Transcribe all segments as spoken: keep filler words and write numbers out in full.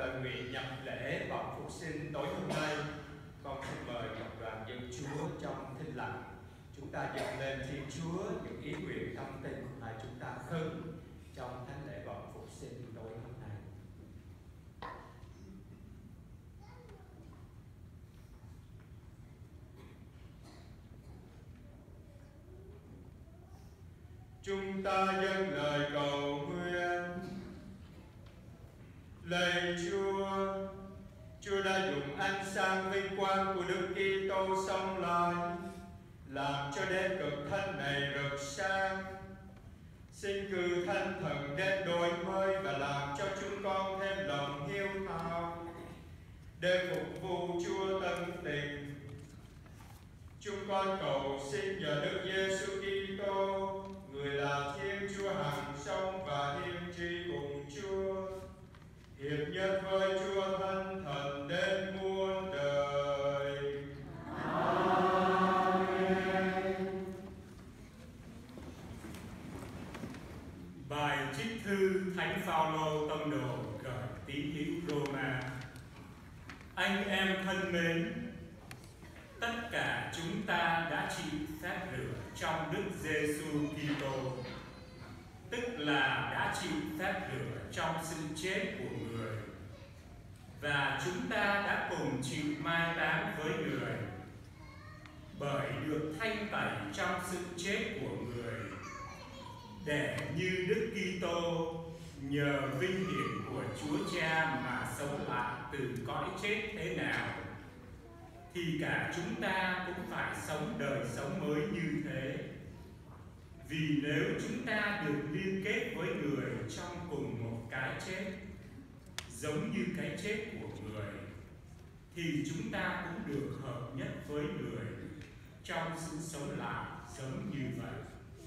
lời nguyện nhập lễ Vọng Phục Sinh tối hôm nay, con xin mời một đoàn dân Chúa trong thinh lặng. Chúng ta dâng lên Thiên Chúa những ý nguyện tâm tình mà chúng ta khấn trong thánh lễ Vọng Phục Sinh tối hôm nay. Chúng ta dâng lời cầu nguyện. Lạy Chúa, Chúa đã dùng ánh sáng vinh quang của Đức Kitô sống lại, làm cho đêm cực thánh này rực sáng. Xin cử Thánh Thần đến đổi mới và làm cho chúng con thêm lòng hiếu thảo để phục vụ Chúa tân tình. Chúng con cầu xin nhờ Đức Giêsu Kitô, người là Thiên Chúa hằng sống và hiệp trị cùng Chúa, hiệp nhất với Chúa Thánh Thần đến muôn đời. Amen. Bài trích thư Thánh Phaolô tông đồ gửi tín hữu Roma. Anh em thân mến, tất cả chúng ta đã chịu phép rửa trong Đức Giêsu Kitô, tức là đã chịu phép rửa trong sự chết của người, và chúng ta đã cùng chịu mai táng với người, bởi được thanh tẩy trong sự chết của người, để như Đức Kitô nhờ vinh hiển của Chúa Cha mà sống lại từ cõi chết thế nào, thì cả chúng ta cũng phải sống đời sống mới như thế. Vì nếu chúng ta được liên kết với người trong cùng một cái chết, giống như cái chết của người, thì chúng ta cũng được hợp nhất với người trong sự sống lại giống như vậy.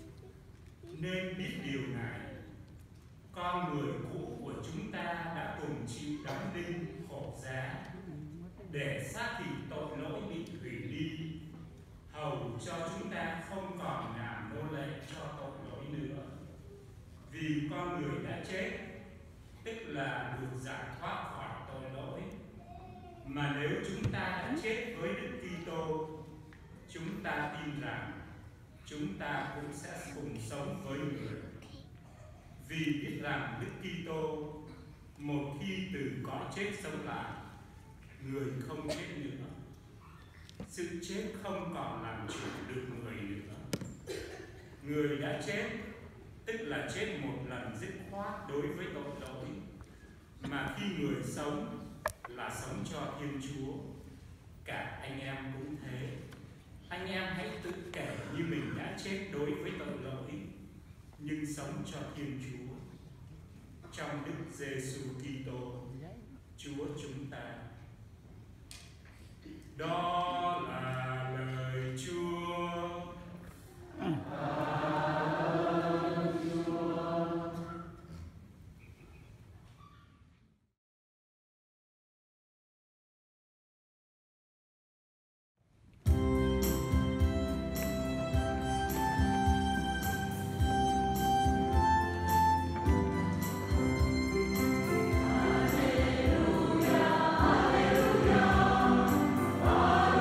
Nên biết điều này, con người cũ của chúng ta đã cùng chịu đóng đinh khổ giá, để xác thịt tội lỗi bị hủy đi, hầu cho chúng ta không còn làm nô lệ cho tội lỗi nữa. Vì con người đã chết, tức là được giải thoát khỏi tội lỗi. Mà nếu chúng ta đã chết với Đức Kitô, chúng ta tin rằng chúng ta cũng sẽ cùng sống với người. Vì biết rằng Đức Kitô một khi từ cõi chết sống lại, người không chết nữa. Sự chết không còn làm chủ được người nữa. Người đã chết, tức là chết một lần dứt khoát đối với tội lỗi. Mà khi người sống là sống cho Thiên Chúa. Cả anh em cũng thế. Anh em hãy tự kể như mình đã chết đối với tội lỗi, nhưng sống cho Thiên Chúa. Trong Đức Giêsu Kitô, Chúa chúng ta. Đó là lời Chúa. Alleluia,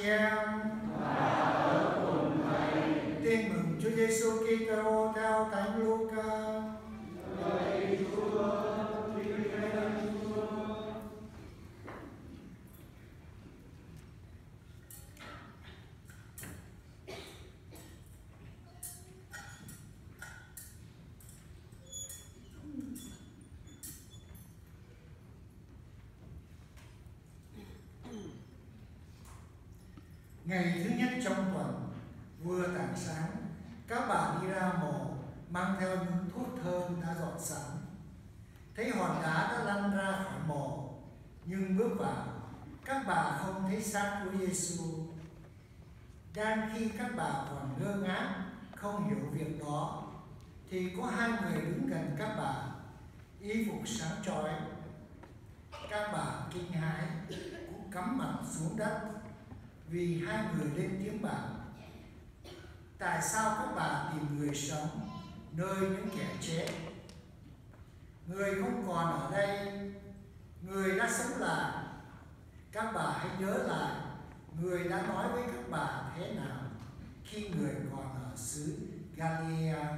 em. Và ở cùng Thầy. Tin mừng Chúa Giêsu Kitô theo Thánh Luca. Lạy Chúa, vinh danh Chúa. Ngày thứ nhất trong tuần, vừa tảng sáng, các bà đi ra mồ mang theo những thuốc thơm đã dọn sẵn. Thấy hòn đá đã lăn ra khỏi mồ, nhưng bước vào, các bà không thấy xác Chúa Giêsu. Đang khi các bà còn ngơ ngác, không hiểu việc đó, thì có hai người đứng gần các bà, y phục sáng chói. Các bà kinh hãi, cũng cắm mặt xuống đất, vì hai người lên tiếng bảo: tại sao các bà tìm người sống nơi những kẻ chết? Người không còn ở đây, người đã sống lại. Các bà hãy nhớ lại người đã nói với các bà thế nào khi người còn ở xứ Galilea.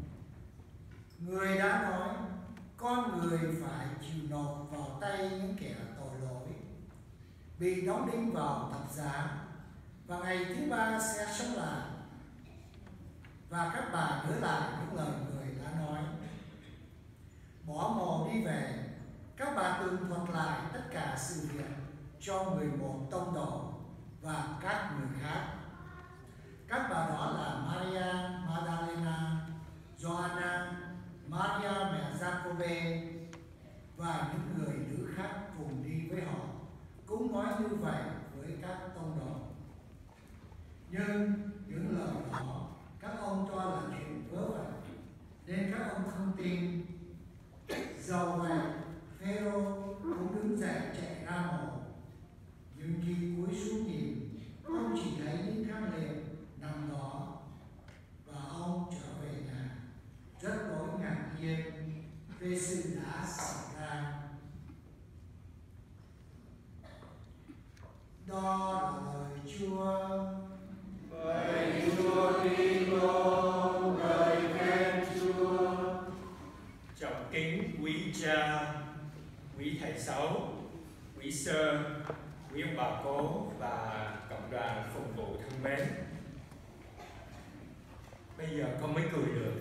Người đã nói con người phải chịu nộp vào tay những kẻ tội lỗi, bị đóng đinh vào thập giá, và ngày thứ ba sẽ sống lại. Và các bà nhớ lại những lời người đã nói. Bỏ mồ đi về, các bà tường thuật lại tất cả sự việc cho mười một tông đồ và các người khác. Các bà đó là Maria Magdalena, Joanna, Maria mẹ Giacôbê và những người nữ khác cùng đi với họ, cũng nói như vậy với các tông đồ. Nhưng những lời đó các ông cho là chuyện vớ vẩn, nên các ông không tin. Dầu vậy, Phêrô cũng đứng dậy chạy ra mồ. Nhưng khi cúi xuống nhìn, ông chỉ thấy những khăn lều nằm đó, và ông trở về nhà rất đỗi ngạc nhiên về sự đã xảy ra. Đó là lời Chúa. Vậy Chúa Kitô, ngợi khen Chúa. Trọng kính quý cha, quý thầy sáu, quý sơ, quý ông bà cố và cộng đoàn phục vụ thân mến. Bây giờ con mới cười được.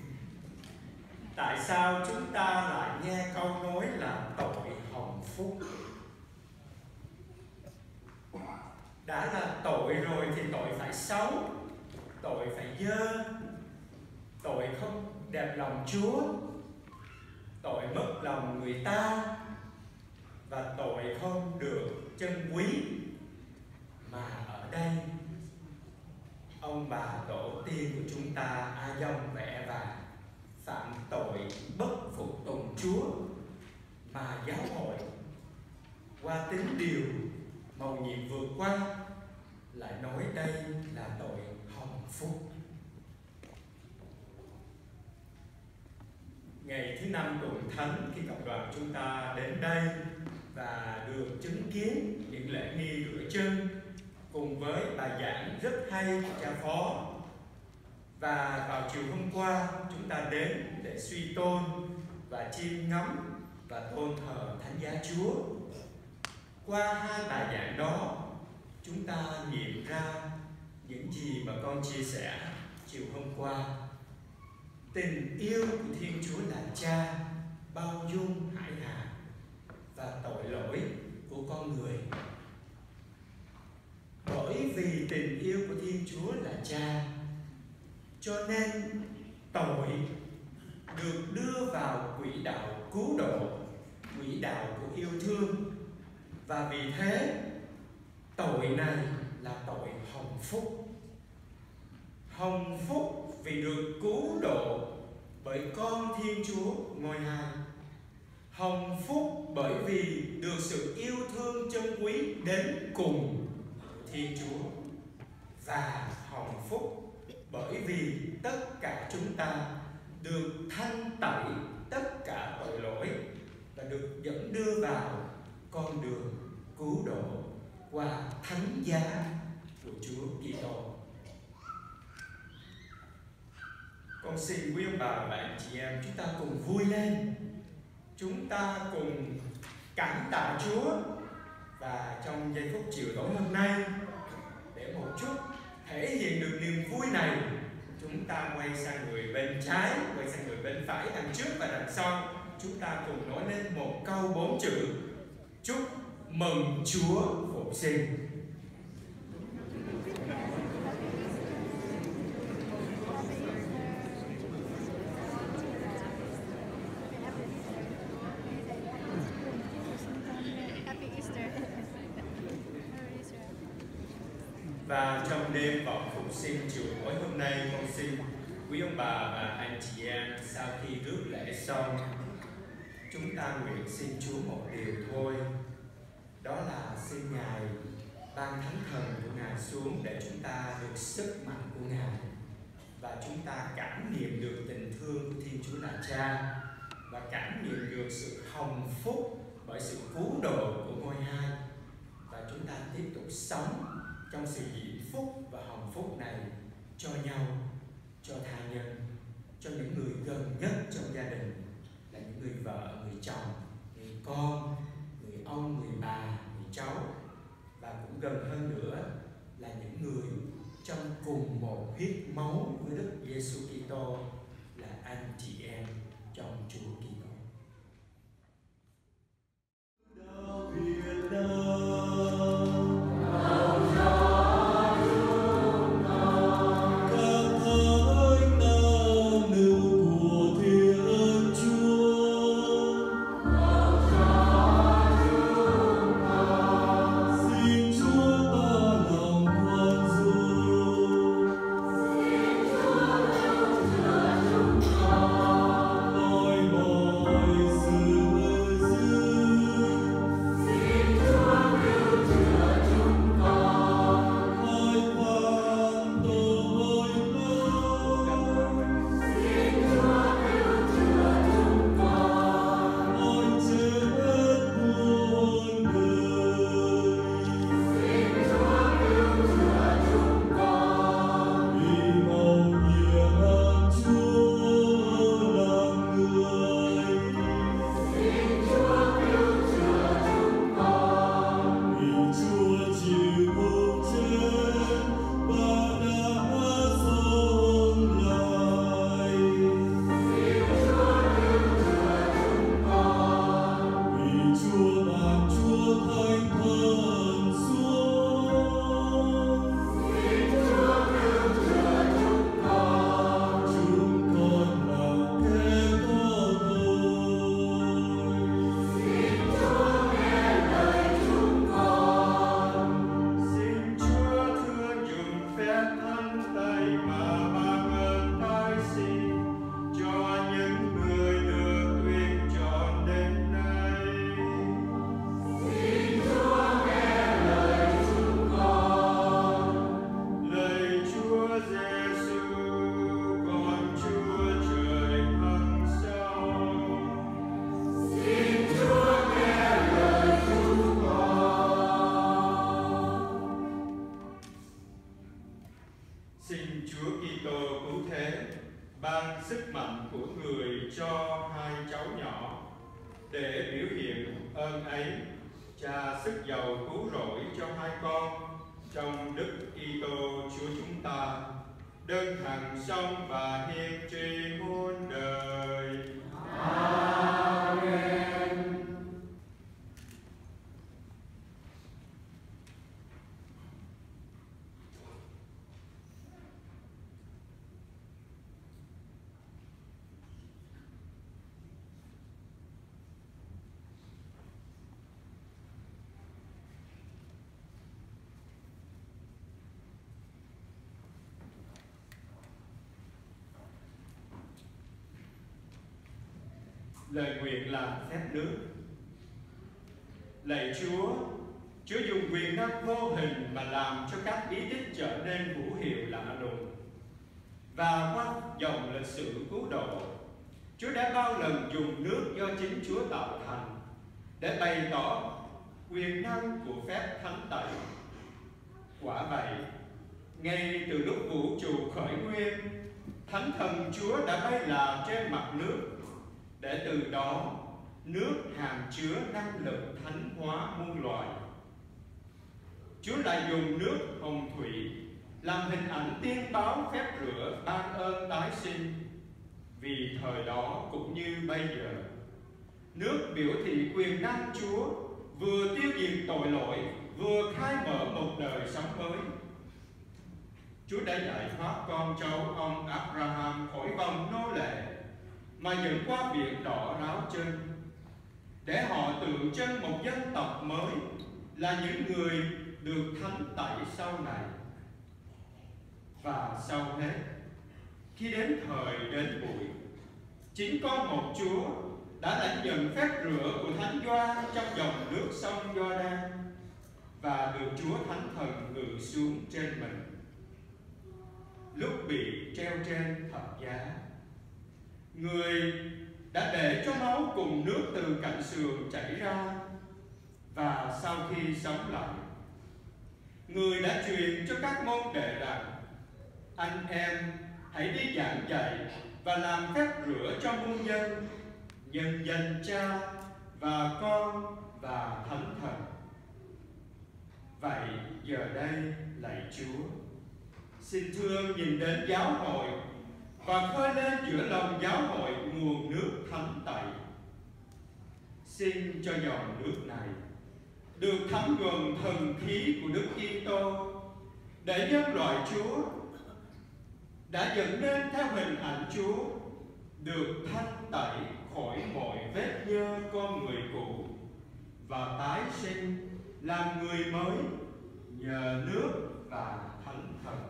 Tại sao chúng ta lại nghe câu nói là tội hồng phúc? Đã là tội rồi thì tội phải xấu, tội phải dơ, tội không đẹp lòng Chúa, tội mất lòng người ta, và tội không được chân quý. Mà ở đây, ông bà tổ tiên của chúng ta A Dông và Eva phạm tội bất phục tùng Chúa, mà giáo hội qua tín điều mầu nhiệm vừa qua lại nói đây là tội hồng phúc. Ngày thứ năm tuần thánh, khi cộng đoàn chúng ta đến đây và được chứng kiến những lễ nghi rửa chân cùng với bài giảng rất hay của cha phó, và vào chiều hôm qua chúng ta đến để suy tôn và chiêm ngắm và tôn thờ Thánh Giá Chúa. Qua hai bài giảng đó, chúng ta nghiệm ra những gì mà con chia sẻ chiều hôm qua. Tình yêu của Thiên Chúa là Cha, bao dung hải hà, và tội lỗi của con người. Bởi vì tình yêu của Thiên Chúa là Cha, cho nên tội được đưa vào quỹ đạo cứu độ, quỹ đạo của yêu thương. Và vì thế, tội này là tội hồng phúc. Hồng phúc vì được cứu độ bởi con Thiên Chúa ngôi hai. Hồng phúc bởi vì được sự yêu thương chân quý đến cùng của Thiên Chúa. Và hồng phúc bởi vì tất cả chúng ta được thanh tẩy tất cả tội lỗi và được dẫn đưa vào con đường cứu độ qua thánh giá của Chúa Kitô. Con xin quý ông bà và anh chị em chúng ta cùng vui lên, chúng ta cùng cảm tạ Chúa. Và trong giây phút chiều tối hôm nay, để một chút thể hiện được niềm vui này, chúng ta quay sang người bên trái, quay sang người bên phải, đằng trước và đằng sau. Chúng ta cùng nói lên một câu bốn chữ: chúc mừng Chúa Phục sinh. Và trong đêm vọng phục sinh chiều tối hôm nay, con xin quý ông bà và anh chị em sau khi rước lễ xong, chúng ta nguyện xin Chúa một điều thôi, đó là xin Ngài ban thánh thần của Ngài xuống để chúng ta được sức mạnh của Ngài, và chúng ta cảm nghiệm được tình thương của Thiên Chúa là Cha, và cảm nghiệm được sự hồng phúc bởi sự cứu độ của ngôi hai, và chúng ta tiếp tục sống trong sự hạnh phúc và hồng phúc này cho nhau, cho tha nhân, cho những người gần nhất trong gia đình, là những người vợ, người chồng, người con, người ông, người bà, người cháu, và cũng gần hơn nữa là những người trong cùng một huyết máu với Đức Giêsu Kitô, là anh chị em trong Chúa Kitô. Lời nguyện làm phép nước. Lạy Chúa, Chúa dùng quyền năng vô hình mà làm cho các bí tích trở nên hữu hiệu lạ lùng. Và qua dòng lịch sử cứu độ, Chúa đã bao lần dùng nước do chính Chúa tạo thành để bày tỏ quyền năng của phép thánh tẩy. Quả vậy, Ngay từ lúc vũ trụ khởi nguyên, Thánh Thần Chúa đã bay là trên mặt nước, để từ đó nước hàm chứa năng lực thánh hóa muôn loài. Chúa lại dùng nước hồng thủy làm hình ảnh tiên báo phép rửa ban ơn tái sinh. Vì thời đó cũng như bây giờ, nước biểu thị quyền năng Chúa vừa tiêu diệt tội lỗi, vừa khai mở một đời sống mới. Chúa đã giải thoát con cháu ông Abraham khỏi vòng nô lệ mà dẫn qua biển đỏ ráo chân, để họ tượng trưng một dân tộc mới là những người được thánh tẩy sau này. Và sau hết, khi đến thời đến buổi, chính con một Chúa đã lãnh nhận phép rửa của Thánh Gioan trong dòng nước sông Giođan và được Chúa Thánh Thần ngự xuống trên mình. Lúc bị treo trên thập giá, Người đã để cho máu cùng nước từ cạnh sườn chảy ra, và sau khi sống lại, Người đã truyền cho các môn đệ rằng: anh em hãy đi giảng dạy và làm phép rửa cho muôn dân, nhân danh Cha và Con và Thánh Thần. Vậy giờ đây lạy Chúa, xin thương nhìn đến giáo hội và khơi lên giữa lòng giáo hội nguồn nước thánh tẩy. Xin cho dòng nước này được thấm nhuần thần khí của Đức Kitô, để nhân loại Chúa đã dựng nên theo hình ảnh Chúa được thanh tẩy khỏi mọi vết nhơ con người cũ và tái sinh làm người mới nhờ nước và Thánh Thần.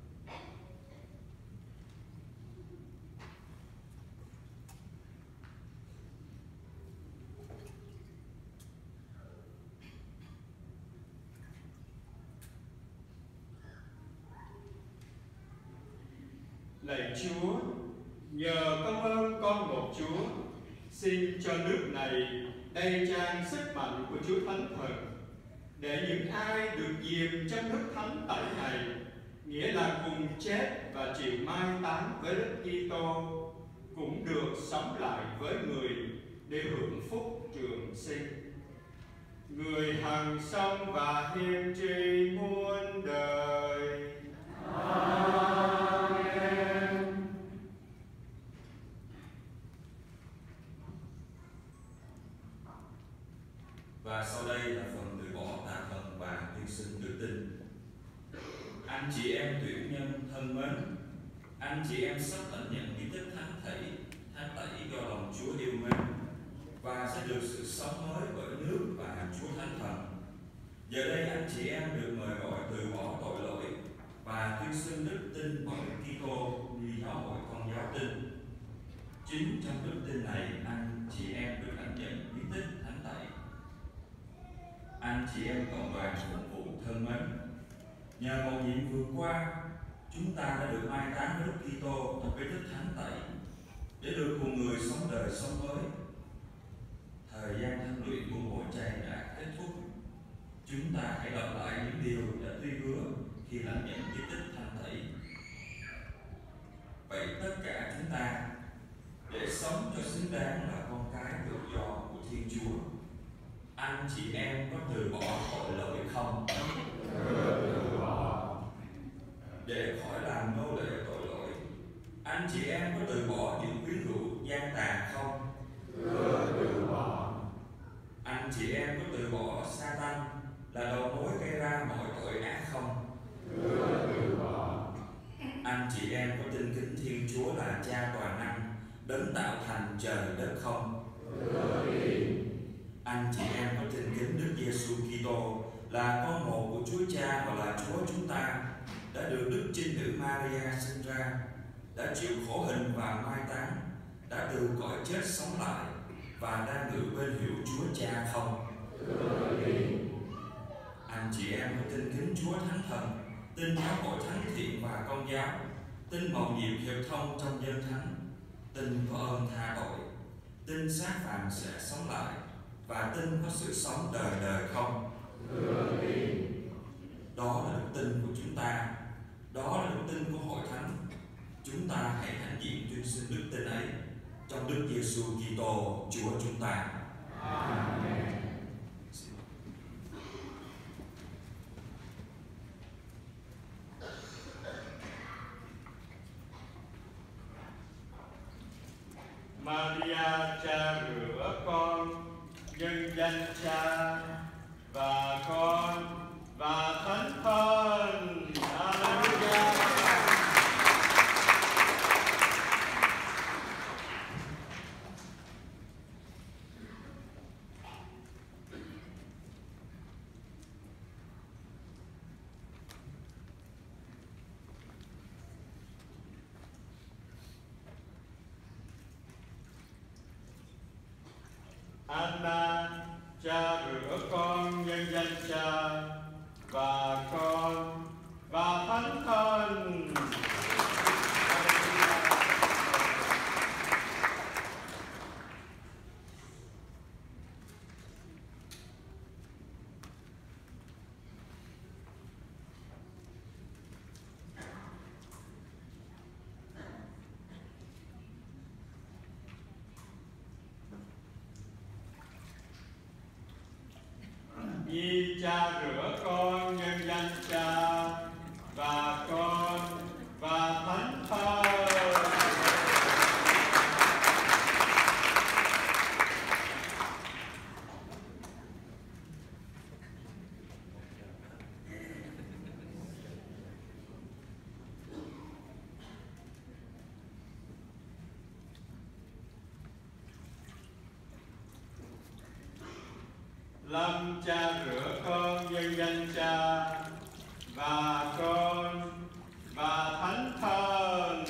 Lạy Chúa, nhờ công ơn con một Chúa, xin cho nước này đầy tràn sức mạnh của Chúa Thánh Thần, để những ai được diêm trong nước thánh tẩy này, nghĩa là cùng chết và chịu mai táng với Đức Kitô, cũng được sống lại với Người để hưởng phúc trường sinh. Người hằng sống và hiên tri muôn đời. Amen. Và sau đây là phần từ bỏ tà thần và tuyên xưng đức tin. Anh chị em tuyển nhân thân mến, anh chị em sắp lãnh nhận bí tích thánh tẩy, thánh tẩy do lòng Chúa yêu mến, và sẽ được sự sống mới bởi nước và Chúa Thánh Thần. Giờ đây anh chị em được mời gọi từ bỏ tội lỗi và tuyên xưng đức tin bởi Kitô như giáo hội Công giáo tin. Chính trong đức tin này, anh chị em được lãnh nhận bí tích thánh tẩy. Anh chị em cộng đoàn phục vụ thân mến, nhờ một nhiệm vừa qua, chúng ta đã được mai táng với Đức Kitô trong bí tích thánh tẩy, để được cùng Người sống đời sống mới. Thời gian thánh luyện của mùa chay đã kết thúc. Chúng ta hãy lặp lại những điều đã tuy hứa khi lãnh nhận bí tích thánh tẩy. Vậy tất cả chúng ta, để sống cho xứng đáng là con cái tự do của Thiên Chúa, anh chị em có từ bỏ tội lỗi không? Từ bỏ. Để khỏi làm nô lệ tội lỗi, anh chị em có từ bỏ những quyến rũ gian tàn không? Từ bỏ. Anh chị em có từ bỏ Sa-tan là đầu mối gây ra mọi tội ác không? Từ bỏ. Anh chị em có tin kính Thiên Chúa là Cha toàn năng, đấng tạo thành trời đất không? Anh chị em có tin kính Đức Giêsu Kitô là con một của Chúa Cha và là Chúa chúng ta, đã được Đức Trinh Nữ Maria sinh ra, đã chịu khổ hình và mai táng, đã từ cõi chết sống lại và đang ngự bên hữu Chúa Cha không? Anh chị em có tin kính Chúa Thánh Thần, tin giáo hội thánh thiện và Công giáo, tin mầu nhiệm hiệp thông trong dân thánh, tin có ơn tha tội, tin xác phàm sẽ sống lại, và tin có sự sống đời đời không? Đó là đức tin của chúng ta. Đó là đức tin của hội thánh. Chúng ta hãy hãnh diện tuyên xưng đức tin ấy trong Đức Giêsu Kitô Chúa chúng ta. Amen. Maria cha rửa con, nhân danh Cha và Con và Thánh Thần. Alleluia. Anna cha rửa con, nhân danh Cha và Con và Thánh Thần. Nhi cha rửa con, nhân danh Cha và Con và Thánh Thần. Lâm cha rửa con, nhân danh Cha và Con và Thánh Thần.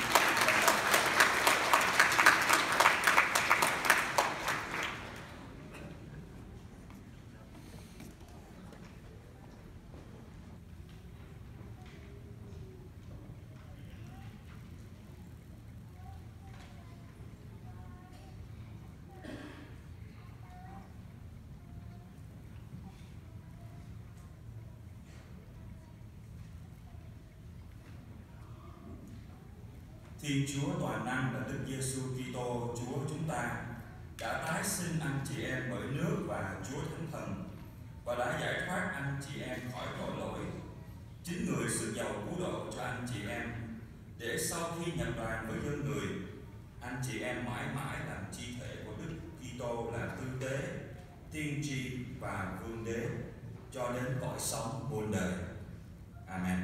Thiên Chúa toàn năng và Đức Giêsu Kitô Chúa chúng ta đã tái sinh anh chị em bởi nước và Chúa Thánh Thần và đã giải thoát anh chị em khỏi tội lỗi. Chính người sự giàu cứu độ cho anh chị em, để sau khi nhập đoàn với dân người, anh chị em mãi mãi làm chi thể của Đức Kitô là tư tế, tiên tri và vương đế cho đến cõi sống muôn đời. Amen.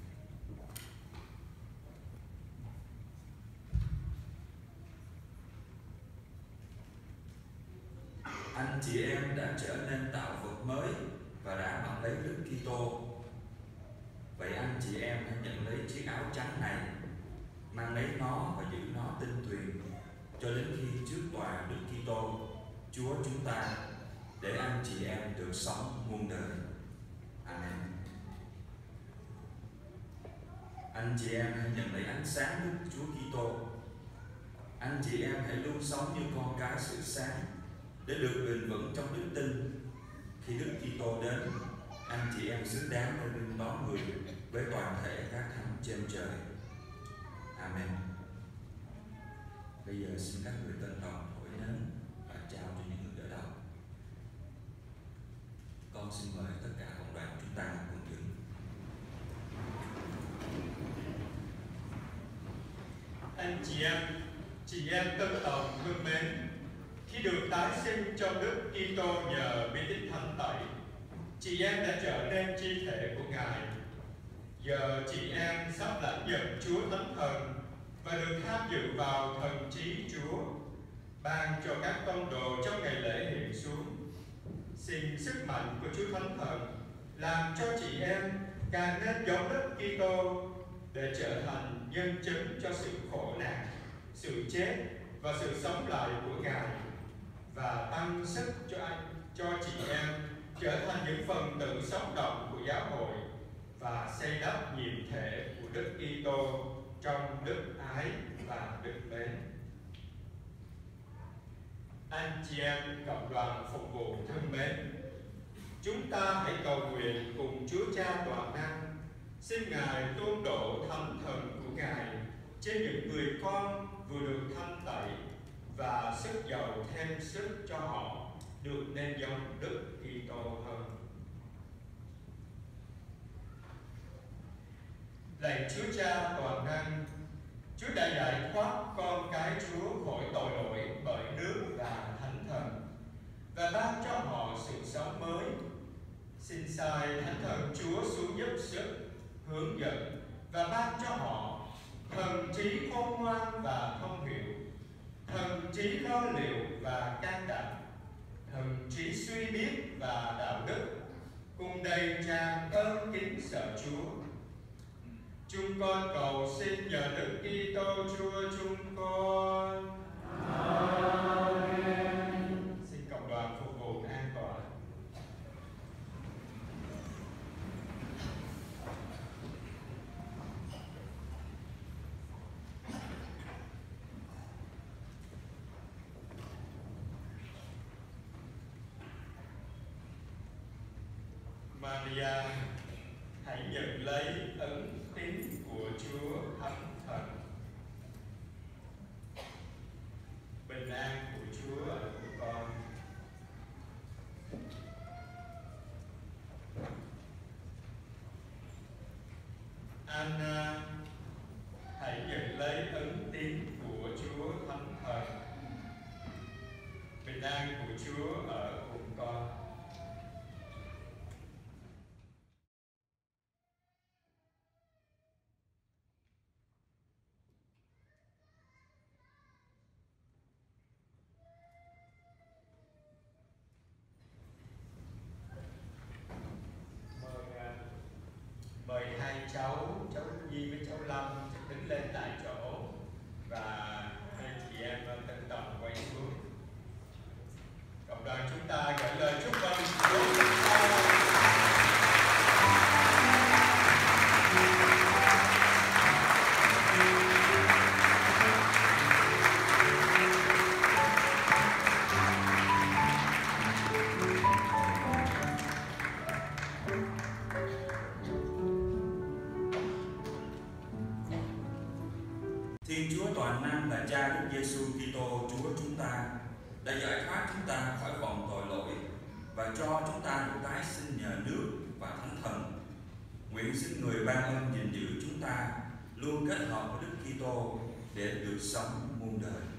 Anh chị em đã trở nên tạo vật mới và đã mặc lấy Đức Kitô. Vậy anh chị em hãy nhận lấy chiếc áo trắng này, mang lấy nó và giữ nó tinh tuyền cho đến khi trước tòa Đức Kitô Chúa chúng ta, để anh chị em được sống muôn đời. Amen. Anh chị em hãy nhận lấy ánh sáng Đức Chúa Kitô. Anh chị em hãy luôn sống như con cái sự sáng, để được bền vững trong đức tin. Khi Đức Kitô đến, anh chị em xứng đáng để nghênh đón người với toàn thể các thánh trên trời. Amen. Bây giờ xin các người tân đồng thổi nến và trao cho những người đỡ đầu. Con xin mời tất cả cộng đoàn chúng ta cùng đứng. Anh chị em, chị em tân đồng thương mến, khi được tái sinh trong Đức Kitô nhờ bí tích thánh tẩy, chị em đã trở nên chi thể của Ngài. Giờ chị em sắp lãnh nhận Chúa Thánh Thần và được tham dự vào thần trí Chúa, ban cho các tông đồ trong ngày lễ hiện xuống. Xin sức mạnh của Chúa Thánh Thần làm cho chị em càng nên giống Đức Kitô, để trở thành nhân chứng cho sự khổ nạn, sự chết và sự sống lại của Ngài, và tăng sức cho anh, cho chị em trở thành những phần tử sống động của giáo hội và xây đắp nhiệm thể của Đức Kitô trong đức ái và đức mến. Anh chị em cộng đoàn phục vụ thương mến, chúng ta hãy cầu nguyện cùng Chúa Cha toàn năng Xin Ngài tuôn đổ thánh thần của Ngài trên những người con vừa được thanh tẩy và sức giàu thêm sức cho họ được nên giống Đức Kitô hơn. Lạy Chúa Cha toàn năng, Chúa đã giải thoát con cái Chúa khỏi tội lỗi bởi nước và Thánh Thần và ban cho họ sự sống mới. Xin sai Thánh Thần Chúa xuống giúp sức, hướng dẫn và ban cho họ thần trí khôn ngoan và thông hiểu, thần trí lo liệu và can đảm, thần trí suy biết và đạo đức, cùng đầy tràn ơn kính sợ Chúa. Chúng con cầu xin nhờ Đức Kitô Chúa chúng con. Amen. Xin cộng đoàn phục vụ an toàn. Maria, hãy nhận lấy ấn tín của Chúa Thánh Thần. Bình an của Chúa ở của con. Anna, hãy nhận lấy ấn tín của Chúa Thánh Thần. Bình an của Chúa ở cùng con. Mời hai cháu, cháu Nhi với cháu Lâm đứng lên tại chỗ và anh chị em tân tòng quay xuống. Cộng đoàn chúng ta gửi lời chúc mừng Chúa. Thiên Chúa toàn năng là Cha Đức Giêsu Kitô Chúa chúng ta đã giải thoát chúng ta khỏi vòng tội lỗi và cho chúng ta được tái sinh nhờ nước và Thánh Thần. Nguyện xin người ban ơn gìn giữ chúng ta luôn kết hợp với Đức Kitô để được sống muôn đời.